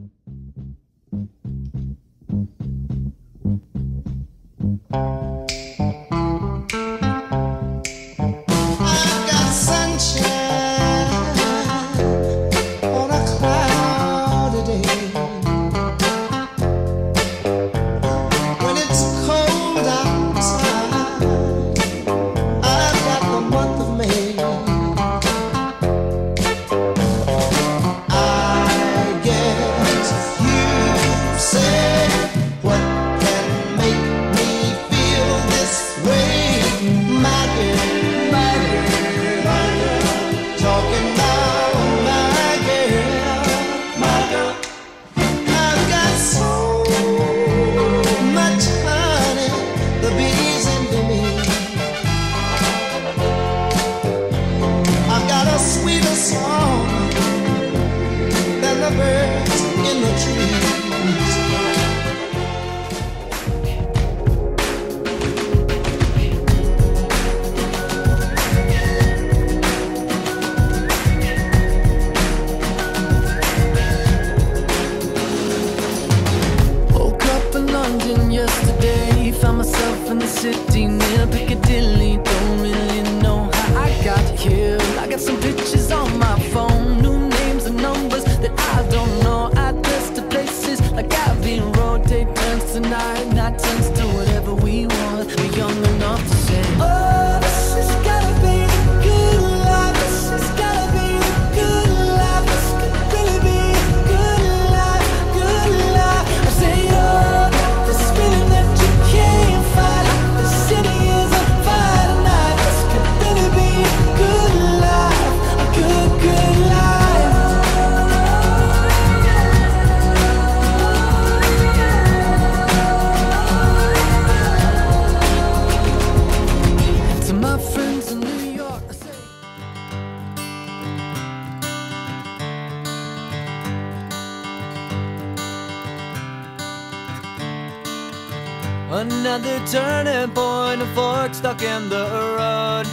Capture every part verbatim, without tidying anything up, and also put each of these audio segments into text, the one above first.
Another turning point, a fork stuck in the road.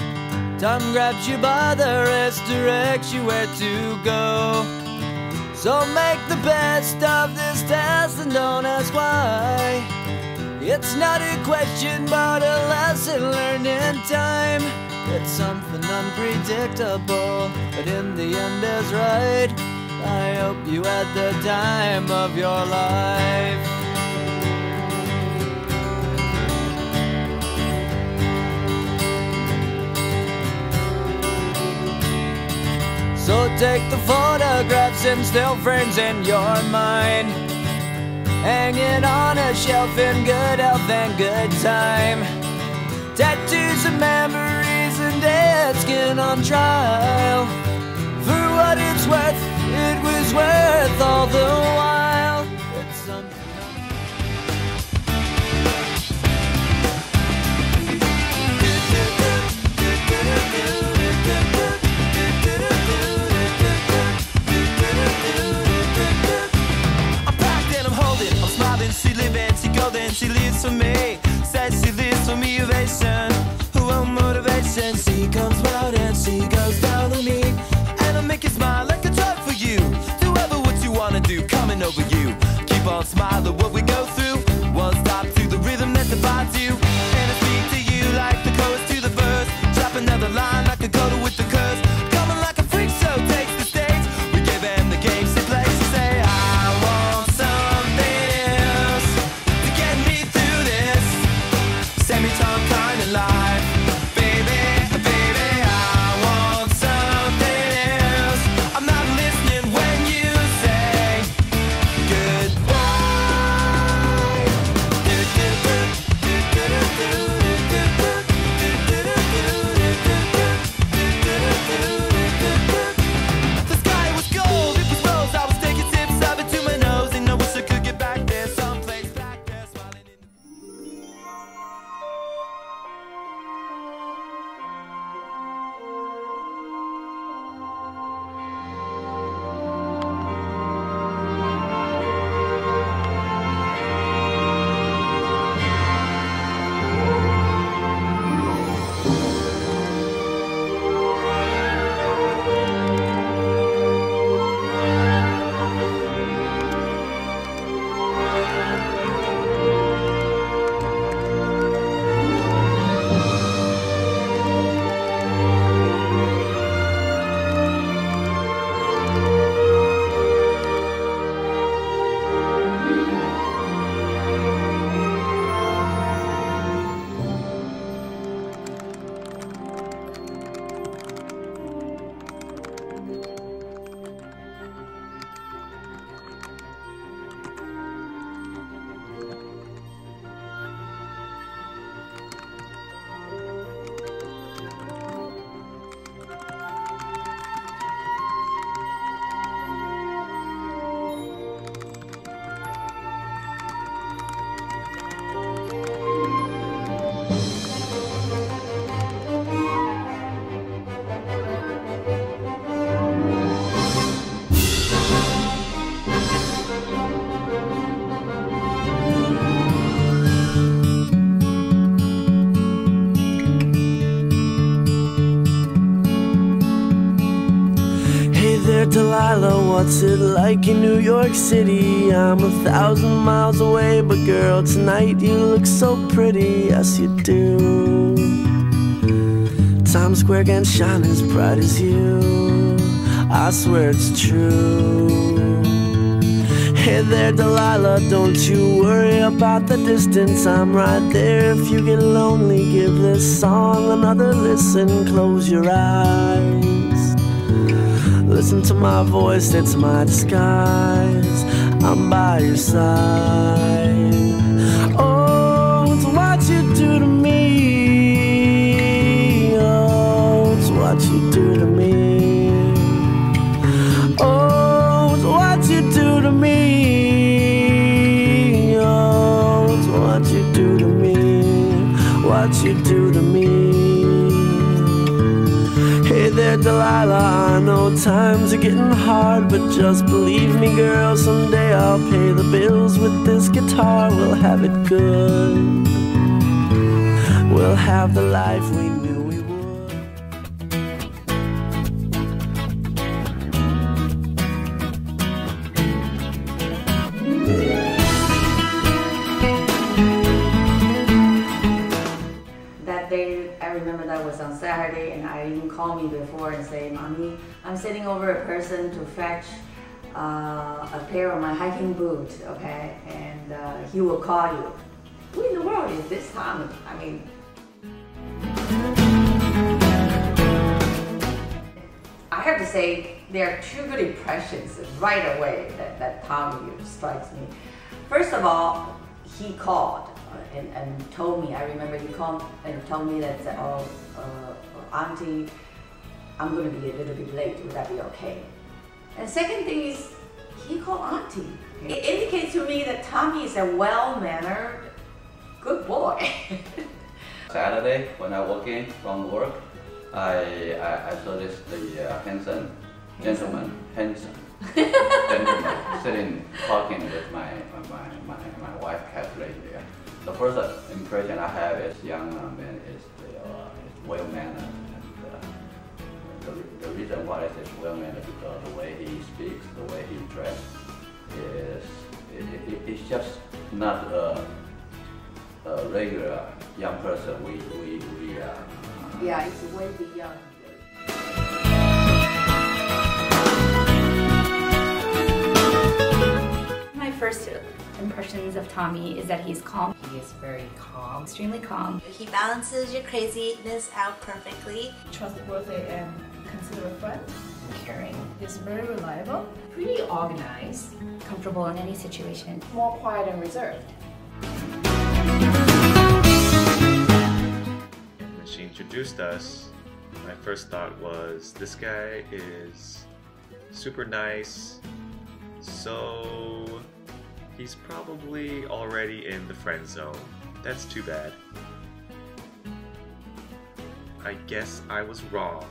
Time grabs you by the wrist, directs you where to go. So make the best of this test and don't ask why. It's not a question but a lesson learned in time. It's something unpredictable, but in the end is right. I hope you had the time of your life. So take the photographs and still frames in your mind, hanging on a shelf in good health and good time. Tattoos and memories and dead skin on trial. For what it's worth, it was worth all the while. It's something she living, she golden, she lives for me. Says she lives for me, ovation. Her own motivation. She comes round and she goes down on me. And I make you smile like a drug for you. Do ever what you wanna do, coming over you. Keep on smiling what we go through. One stop to the rhythm that divides you. And I speak to you like the chorus to the verse. Drop another line like a coda with the curse. Coming like a freak show takes the stage. We give them the game she plays. She say, I want something else to get me through this semi-tongue kind of life. Baby, baby, I want something else. I'm not listening when you say goodbye. Delilah, what's it like in New York City? I'm a thousand miles away, but girl, tonight you look so pretty. Yes, you do. Times Square can't shine as bright as you. I swear it's true. Hey there, Delilah, don't you worry about the distance. I'm right there if you get lonely. Give this song another listen. Close your eyes. Listen to my voice, it's my disguise. I'm by your side. Oh, it's what you do to me. Oh, it's what you do to me. Oh, it's what you do to me. Oh, it's what you do to me. What you do to me. Hey there, Delilah, I know times are getting hard, but just believe me, girl, someday I'll pay the bills with this guitar. We'll have it good. We'll have the life we knew we would. That day, I remember that was on Saturday, and Eileen called me before and said, "Mommy, I'm sending over a person to fetch uh, a pair of my hiking boots, okay? And uh, he will call you." Who in the world is this Tommy? I mean, I have to say, there are two good impressions right away that, that Tommy strikes me. First of all, he called. And, and told me, I remember he called and told me that, oh, uh, Auntie, I'm going to be a little bit late, would that be okay? And second thing is, he called Auntie. It indicates to me that Tommy is a well-mannered, good boy. Saturday, when I walk in from work, I, I, I saw this the uh, handsome gentleman, handsome gentleman sitting talking with my, my, my, my wife, Kathleen there. The first impression I have is young man is, uh, is well-mannered, and uh, the, the reason why I say well-mannered because the way he speaks, the way he dresses, is it, it, it's just not a, a regular young person. We we we. Uh, yeah, it's way beyond. My first impressions of Tommy is that he's calm. He is very calm. Extremely calm. He balances your craziness out perfectly. Trustworthy and considerate friend. Caring. He's very reliable. Pretty organized. Comfortable in any situation. More quiet and reserved. When she introduced us, my first thought was, this guy is super nice, so he's probably already in the friend zone. That's too bad. I guess I was wrong.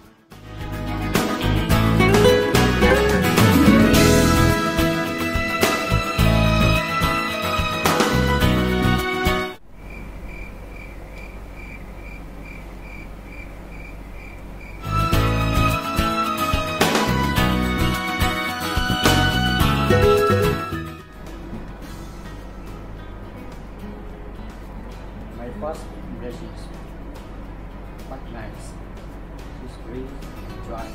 My first impression is quite nice. It's green, dry.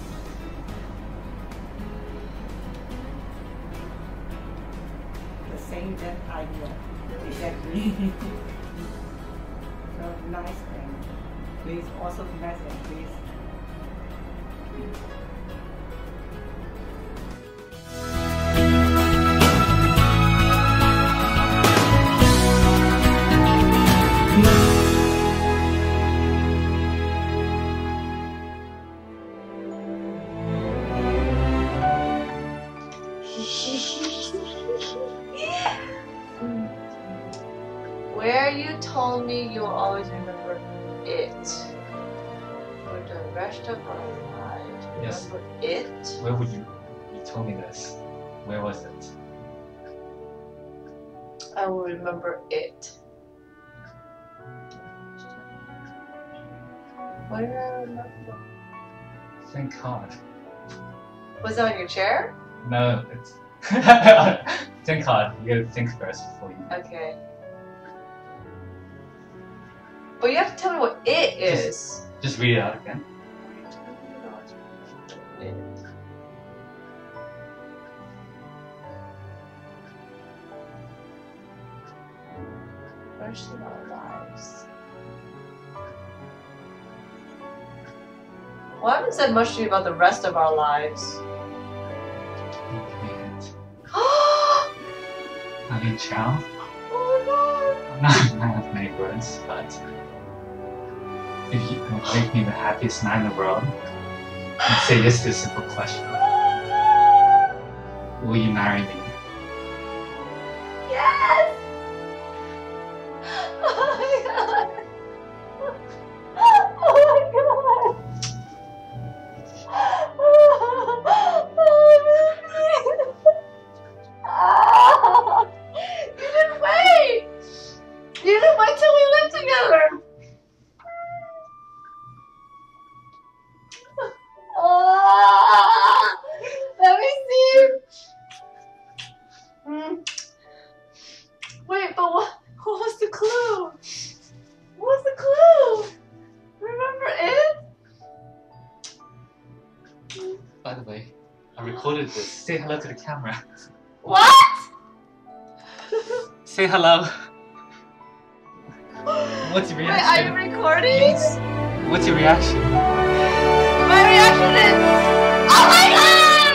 The same that idea. Exactly. So nice and please also nice and please. Where you told me you'll always remember it for the rest of our lives. Yes. Remember it? Where would you? You told me this. Where was it? I will remember it. Where I remember? Thank God. Was that on your chair? No, it's think hard. You gotta think first before you. Okay. But you have to tell me what it is. Just, just read it out again. First in our lives. Well, I haven't said much to you about the rest of our lives. I need child. Oh no! I'm not a man of many words, but if you can make me the happiest man in the world and say yes to a simple question, will you marry me? Yes! Oh my god! Oh my god! Oh, you didn't wait! You didn't wait till we lived together! Oh, let me see! Mm. Wait, but what, what was the clue? What was the clue? Remember it? By the way, I recorded this. Say hello to the camera. What? Say hello. What's your reaction? Wait, are you recording? Yes. What's your reaction? My reaction is, oh my god!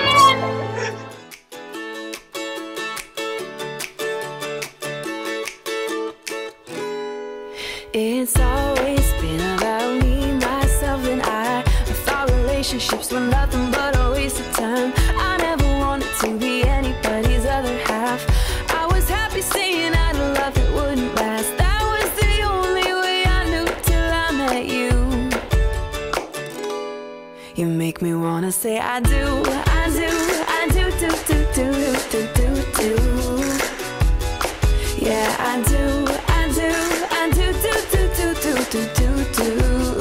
It's always been about me, myself, and I. I thought relationships were nothing but a waste of time. I never wanted to be anybody's other half. I was happy saying I'd love that wouldn't last. That was the only way I knew till I met you. You make me wanna say I do, I do, I do, do, do, do, do, do, do. Yeah, I do, I do, I do, do, do, do, do, do, do, do.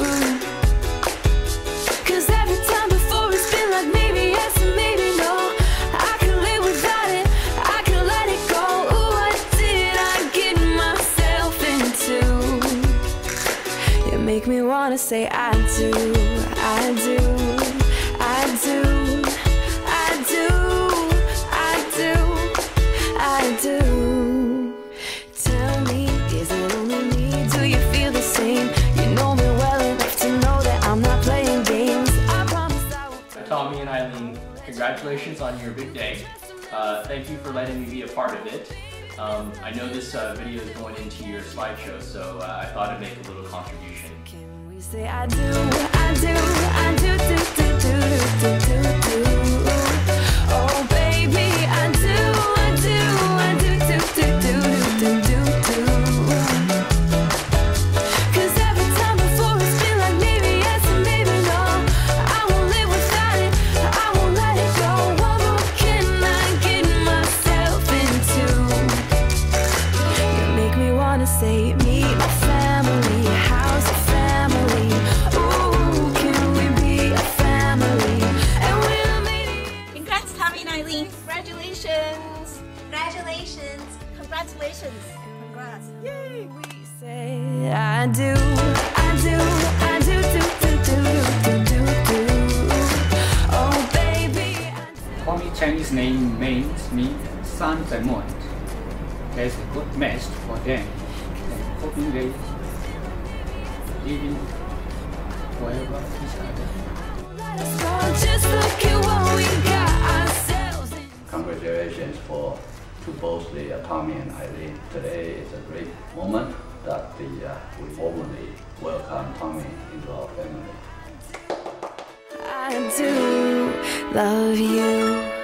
Cause every time before it's been like maybe yes and maybe no. I can live without it, I can let it go. Ooh, what did I get myself into? You make me wanna say I do, I do, I do, I do, I do, I do. Tell me, is it only me? Do you feel the same? You know me well enough to know that I'm not playing games. I promise I will. Tommy and Eileen, congratulations on your big day. Uh, thank you for letting me be a part of it. Um, I know this uh, video is going into your slideshow, so uh, I thought I'd make a little contribution. Can we say I do, I do, I do, do, do, do, do, do, do. Oh baby, I do, I do, I do, do, do, do, do, do, do. Cause every time before it's been like maybe yes and maybe no. I won't live without it, I won't let it go. What more can I get myself into? You make me wanna say meet my family, how's the family? Ooh, can we be a family? And we'll maybe. Congrats, Tommy and Eileen. Congratulations! Congratulations. Congratulations! Congrats. Yay! We say I do, I do, I do, do, do, do, do, do, do. Oh baby, I do. Tommy Chinese name means me sun the moon. There's a good match for them. And hoping they living forever each other. Let us go, just look at what we got ourselves in. Congratulations for to both the uh, Tommy and Eileen. Today is a great moment that the uh, we formally welcome Tommy into our family. I do love you.